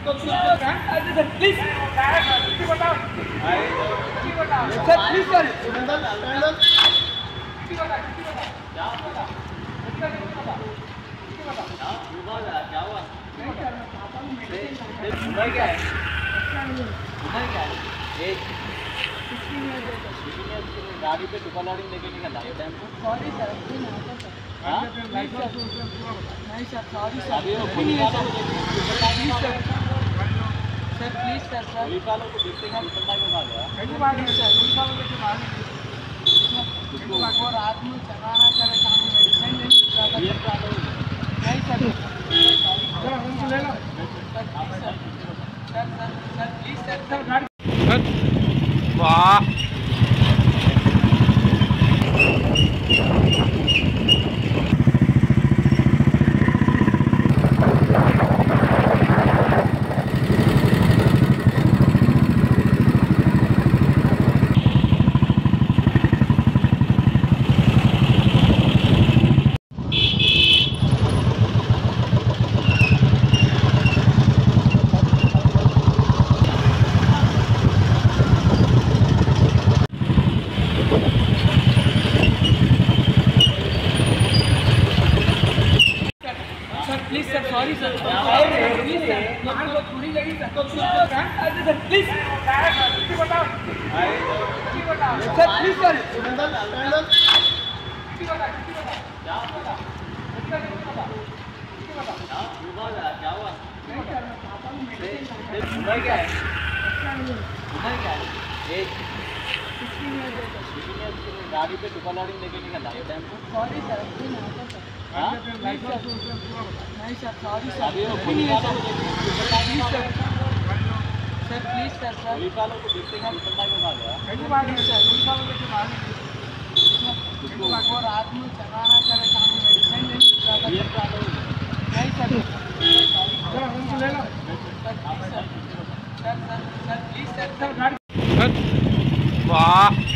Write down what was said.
Please sir please क्या हुआ? क्या है? गाड़ी पे टुका लॉडिंग लेके निकल आए टेम्पो। सॉरी सर, नहीं सर, सॉरी सर, पुलिस वालों को सर प्लीज सर, पुलिस वालों को देखते हैं वो रात में चलाना करे काम मेडिसिन नहीं सर, सर प्लीज सर। वाह please sir, sorry sir, please sir, यहाँ को थोड़ी लगी sir, please sir, please sir, क्या हुआ? क्या है? गाड़ी पे टुका लॉडिंग लेके निकल आए टेम्पो। सॉरी सर, नहीं सर, सॉरी सर, पुलिस वालों को सर प्लीज सर, पुलिस वालों को देखते हैं वो रात में चलाना करे काम मेडिसिन नहीं सर, प्लीज सर। वाह